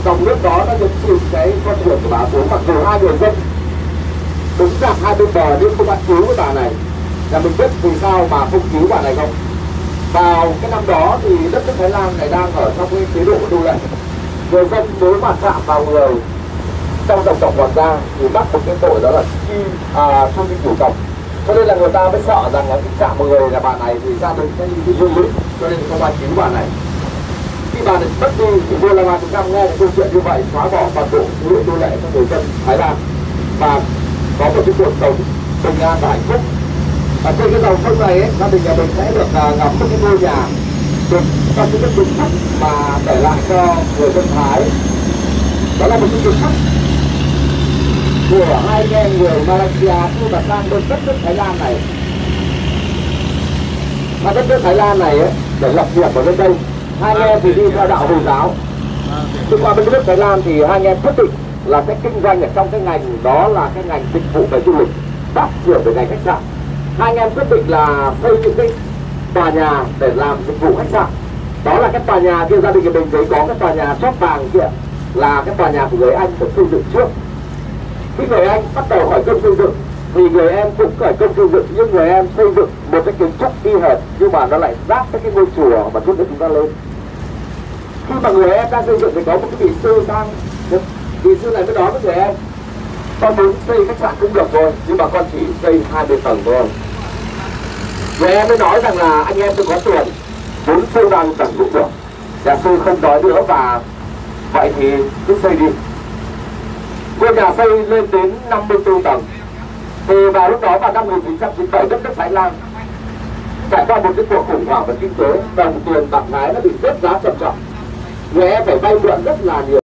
dòng nước đó nó nhấn chìm cái con thuyền của bà xuống, mặc dù hai người dân đứng dọc hai bên bờ nhưng không bắt cứu cái bà này. Là mình biết vì sao mà không cứu bà này không? Vào cái năm đó thì đất nước Thái Lan này đang ở trong cái chế độ đô lệ, người dân nếu mà chạm vào người trong dòng tộc hoàng gia thì bắt một cái tội đó là thông tin chủ tộc, cho nên là người ta mới sợ rằng là cái chạm vào người là bà này thì gia đình sẽ bị hư lũ, cho nên không ai cứu bà này. Khi bà này mất đi thì vua La chúng ta nghe câu chuyện như vậy, xóa bỏ toàn bộ chế độ đô lệ cho người dân Thái Lan và có một cái cuộc sống bình an và hạnh phúc. Và trên cái dòng sông này gia đình nhà mình sẽ được ngắm một cái ngôi nhà được trong cái kiến trúc mà để lại cho người dân Thái. Đó là một cái kiến trúc của hai anh em người Malaysia khi mà sang bên đất nước Thái Lan này. Và đất nước Thái Lan này để lập nghiệp ở bên đây, hai anh em thì đi theo đạo Hồi giáo. Khi qua bên nước Thái Lan thì hai anh em quyết định là sẽ kinh doanh ở trong cái ngành đó là cái ngành dịch vụ về du lịch, phát triển về ngành khách sạn. Hai anh em quyết định là xây những cái tòa nhà để làm dịch vụ khách sạn. Đó là cái tòa nhà kia gia đình của mình thấy có cái tòa nhà chóp vàng kia là cái tòa nhà của người Anh được xây dựng trước. Khi người Anh bắt đầu khởi công xây dựng thì người em cũng khởi công xây dựng, nhưng người em xây dựng một cái kiến trúc y hệt nhưng mà nó lại giáp với cái ngôi chùa mà chút nữa chúng ta lên. Khi mà người em đang xây dựng thì có một cái vị sư sang, vị sư này mới nói với người em: con muốn xây khách sạn cũng được thôi, nhưng mà con chỉ xây 20 tầng thôi. Người em mới nói rằng là anh em tôi có tiền, muốn xây bao nhiêu tầng cũng được. Nhà sư không nói nữa và vậy thì cứ xây đi. Ngôi nhà xây lên đến 54 tầng. Thì vào lúc đó vào năm 1997 đất nước Thái Lan trải qua một cái cuộc khủng hoảng về kinh tế, đồng tiền bạc Thái nó bị rớt giá trầm trọng. Người em phải vay mượn rất là nhiều.